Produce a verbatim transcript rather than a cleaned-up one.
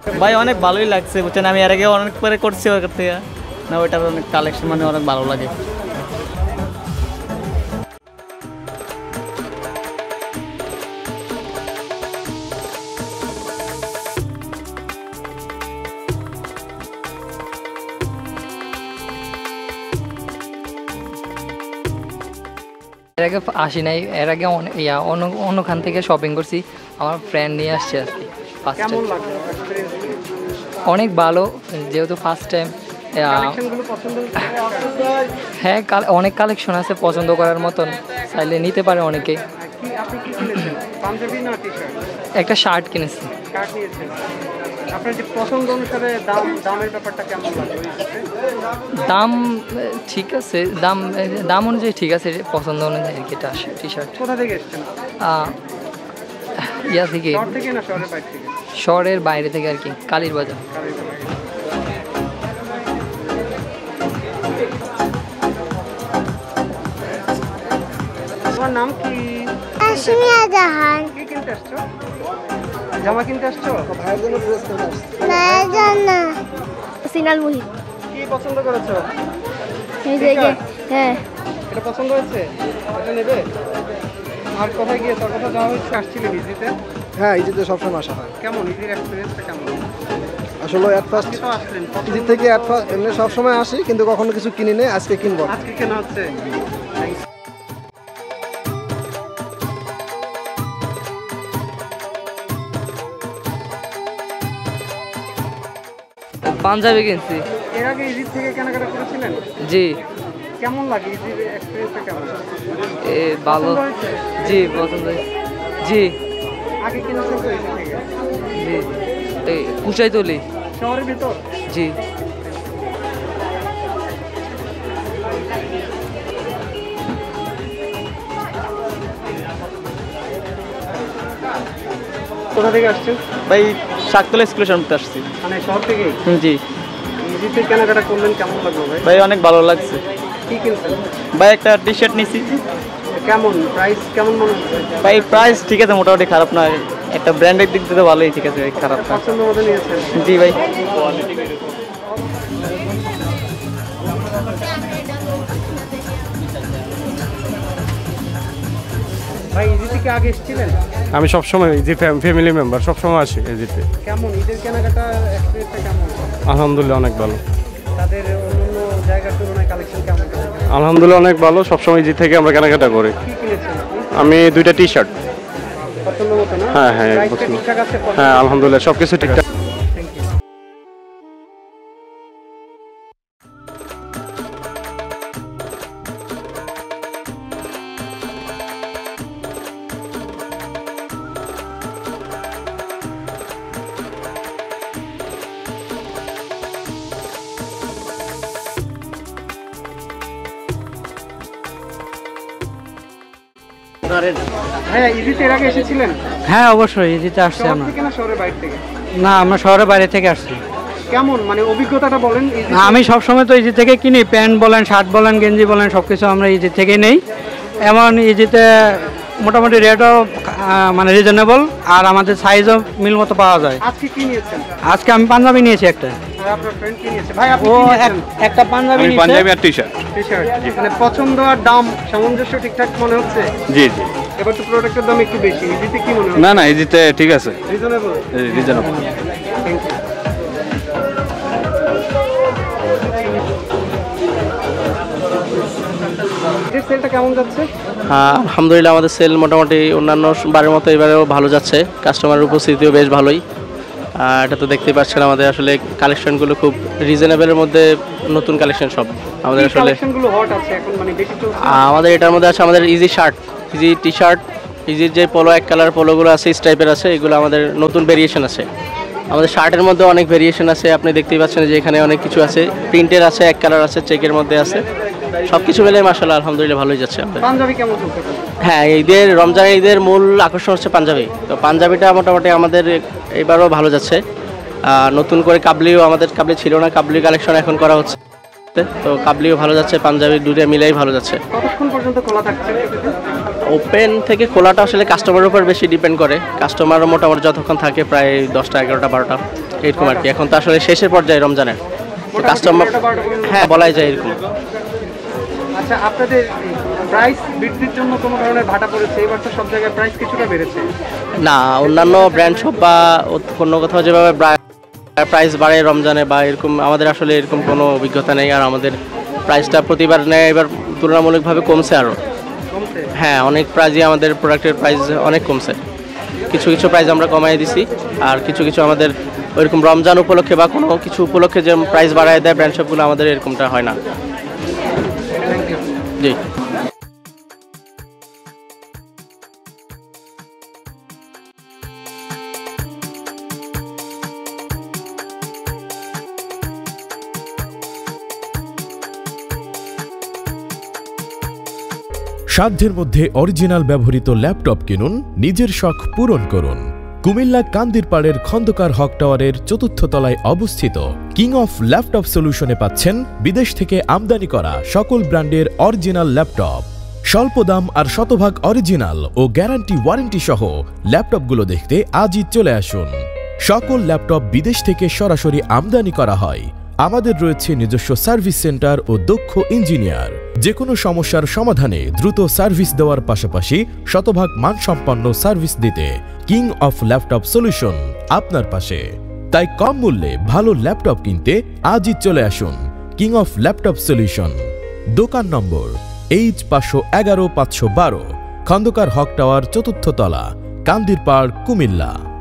ভাই অনেক ভালোই লাগছে বুঝছেন, আমি এর আগে অনেকবারে করছি ওর থেকে না, ওইটার অনেক কালেকশন মানে অনেক ভালো লাগে। এর আগে আসি নাই, এর আগে ইয়া অন্য অন্যখান থেকে শপিং করছি, আমার ফ্রেন্ড নিয়ে আসছে আর কি। অনেক ভালো, যেহেতু ফার্স্ট টাইম। হ্যাঁ, অনেক কালেকশন আছে পছন্দ করার মতন, চাইলে নিতে পারে অনেকে। একটা শার্ট কিনেছি। দাম ঠিক আছে, দাম দাম অনুযায়ী ঠিক আছে, পছন্দ অনুযায়ী আর কি। এটা টি শার্ট ইয়া থেকে, শহরের বাইরে থেকে আর কি, কালীর বাজার। তোমার নাম কি? জাহান। কি কিনতে আসছো? জামা কিনতে আসছো? ভাইয়ের জন্য ড্রেস কিনতে আসছো? ভাইয়ের জন্য। সিনাল মুহিত। কি পছন্দ করেছো? এই যে হ্যাঁ, এটা পছন্দ হয়েছে, এটা নেবে। আর কোথায় গিয়ে তোর কথা যাওয়া হচ্ছে, আসছিলে ইজিতে? হ্যাঁ, ইজিতে সবসময় আসা হয়। কেমন ইজির এক্সপেরিয়েন্সটা কেমন? আসলে অ্যাট ফার্স্ট তো আসলেন ইজি থেকে, অ্যাট ফার্স্ট এমনি সবসময় আসি, কিন্তু কখনো কিছু কিনি নেই, আজকে কিনবো। আজকে কেনা হচ্ছে। পাঞ্জাবি কিনছি। এর আগে ইজি থেকে কেনাকাটা করেছিলেন? জি। কেমন লাগে ইজির এক্সপেরিয়েন্সটা কেমন? এ ভালো। জি, পছন্দ হয়েছে। জি। আগে কিনেছেন তো ইজি থেকে? জি। এই কুচাইতলি শহরের ভিতর? জি। কোথা থেকে আসছেন? ভাই শাকতলা স্কুলের সামনে আসছি। মানে শহর থেকে? জি। ইজিতে কেনাকাটা করলেন, কেমন লাগলো ভাই? ভাই অনেক ভালো লাগছে। কি কিনছেন? ভাই একটা টি শার্ট নিছি। কেমন প্রাইস, কেমন মনে হচ্ছে? ভাই প্রাইস ঠিক আছে, মোটামুটি খারাপ না, একটা ব্র্যান্ডের দিক থেকে ভালোই, ঠিক আছে, খারাপ না। পছন্দ মতো নিয়েছেন? জি ভাই। ভাই ইজি থেকে আগে এসেছিলেন? আমি সবসময় ইজি ফ্যামিলি মেম্বার, সবসময় আসি ইজিতে। কেমন ঈদের কেনাকাটা এক্সপেরিয়েন্সটা কেমন? আলহামদুলিল্লাহ অনেক ভালো। তাদের অন্যান্য জায়গার তুলনায় কালেকশন কেমন? আলহামদুলিল্লাহ অনেক ভালো, সবসময় ইজি থেকে আমরা কেনাকাটা করি। কি কিনেছেন? আমি দুইটা টি শার্ট। পছন্দ মতো না? হ্যাঁ হ্যাঁ ঠিকঠাক আছে? হ্যাঁ আলহামদুলিল্লাহ সব কিছু ঠিকঠাক। হ্যাঁ, ইজিতে এর আগে এসেছিলেন? হ্যাঁ অবশ্যই ইজিতে আসছি আমরা। শহর থেকে না শহরের বাইরে থেকে? না, আমরা শহরের বাইরে থেকে আসছি। কেমন মানে অভিজ্ঞতাটা বলেন? আমি সবসময় তো ইজি থেকে কিনি, প্যান্ট বলেন, শার্ট বলেন, গেঞ্জি বলেন, সব কিছু আমরা ইজি থেকেই নেই। এমন ইজিতে মোটামুটি রেটও মানে রিজনেবল, আর আমাদের সাইজও মিল মতো পাওয়া যায়। আজকে কি নিয়েছেন? আজকে আমি পাঞ্জাবি নিয়েছি একটা। আর আপনার ফ্রেন্ড কি নিয়েছে? ভাই আপনি ও কি নিয়েছেন? একটা পাঞ্জাবি নিয়েছে। পাঞ্জাবি আর টি শার্ট। টি শার্ট মানে পছন্দ আর দাম সামঞ্জস্য ঠিকঠাক মনে হচ্ছে? জি জি। এবার তো প্রোডাক্টের দাম একটু বেশি, ইজিতে কি মনে হচ্ছে? না না, ইজিতে ঠিক আছে, রিজনেবল। রিজনেবল। Thank you. ঈদের সেলটা কেমন যাচ্ছে? হ্যাঁ আলহামদুলিল্লাহ, আমাদের সেল মোটামুটি অন্যান্য বারের মতো এবারেও ভালো যাচ্ছে, কাস্টমারের উপস্থিতিও বেশ ভালোই। এটা তো দেখতেই পাচ্ছেন, আমাদের আসলে কালেকশনগুলো খুব রিজনেবলের মধ্যে, নতুন কালেকশন সব আমাদের আসলে কালেকশনগুলো হট আছে এখন, মানে বেশি চলছে। আমাদের এটার মধ্যে আছে আমাদের Easy shirt, Easy T shirt, ইজির যে পোলো এক কালার পোলোগুলো আছে এই টাইপের আছে, এগুলো আমাদের নতুন ভেরিয়েশন আছে। আমাদের শার্টের মধ্যে অনেক ভেরিয়েশন আছে, আপনি দেখতেই পাচ্ছেন যে এখানে অনেক কিছু আছে, প্রিন্টের আছে, এক কালার আছে, চেকের মধ্যে আছে, সব কিছু মিলে মাশাআল্লাহ আলহামদুলিল্লাহ ভালোই যাচ্ছে আমাদের। পাঞ্জাবি কেমন চলছে? হ্যাঁ, ঈদের রমজান ঈদের মূল আকর্ষণ হচ্ছে পাঞ্জাবি, তো পাঞ্জাবিটা মোটামুটি আমাদের এবারও ভালো যাচ্ছে। নতুন করে কাবলিও, আমাদের কাবলি ছিল না, কাবলি কালেকশন এখন করা হচ্ছে, তো কাবলিও ভালো যাচ্ছে, পাঞ্জাবি দুটো মিলেই ভালো যাচ্ছে। কতক্ষণ পর্যন্ত খোলা থাকছে? ওপেন থেকে খোলাটা আসলে কাস্টমারের উপর বেশি ডিপেন্ড করে, কাস্টমারও মোটামুটি যতক্ষণ থাকে প্রায় দশটা এগারোটা বারোটা এরকম আর কি। এখন তো আসলে শেষের পর্যায়ে রমজানের কাস্টমার, হ্যাঁ বলাই যায় এরকম। আচ্ছা, আপনাদের প্রাইস বৃদ্ধির জন্য কোনো ধরনের ভাটা পড়েছে? এবার তো সব জায়গায় প্রাইস কিছুটা বেড়েছে। না, অন্যান্য ব্র্যান্ড শপ বা অন্য কোথাও যেভাবে প্রাইস বাড়ে রমজানে বা এরকম আমাদের আসলে এরকম কোনো অভিজ্ঞতা নেই। আর আমাদের প্রাইসটা প্রতিবার নেয় এবার তুলনামূলকভাবে কমছে আরও। হ্যাঁ, অনেক প্রাইজই আমাদের প্রোডাক্টের প্রাইস অনেক কমছে। কিছু কিছু প্রাইস আমরা কমাই দিছি, আর কিছু কিছু আমাদের ওইরকম রমজান উপলক্ষে বা কোনো কিছু উপলক্ষে যে প্রাইস বাড়ায় দেয় ব্র্যান্ড শপগুলো, আমাদের এরকমটা হয় না। জি। সাধ্যের মধ্যে অরিজিনাল ব্যবহৃত ল্যাপটপ কিনুন, নিজের শখ পূরণ করুন। কুমিল্লা কান্দিরপাড়ের খন্দকার হক টাওয়ারের চতুর্থ তলায় অবস্থিত কিং অফ ল্যাপটপ সলিউশনে পাচ্ছেন বিদেশ থেকে আমদানি করা সকল ব্র্যান্ডের অরিজিনাল ল্যাপটপ। স্বল্প দাম আর শতভাগ অরিজিনাল ও গ্যারান্টি ওয়ারেন্টি সহ ল্যাপটপগুলো দেখতে আজই চলে আসুন। সকল ল্যাপটপ বিদেশ থেকে সরাসরি আমদানি করা হয়। আমাদের রয়েছে নিজস্ব সার্ভিস সেন্টার ও দক্ষ ইঞ্জিনিয়ার। যে কোনো সমস্যার সমাধানে দ্রুত সার্ভিস দেওয়ার পাশাপাশি শতভাগ মানসম্পন্ন সার্ভিস দিতে কিং অফ ল্যাপটপ সলিউশন আপনার পাশে। তাই কম মূল্যে ভালো ল্যাপটপ কিনতে আজই চলে আসুন কিং অফ ল্যাপটপ সলিউশন। দোকান নম্বর এইচ পাঁচশো এগারো পাঁচশো বারো, খন্দকার হক টাওয়ার, চতুর্থ তলা, কান্দিরপাড়, কুমিল্লা।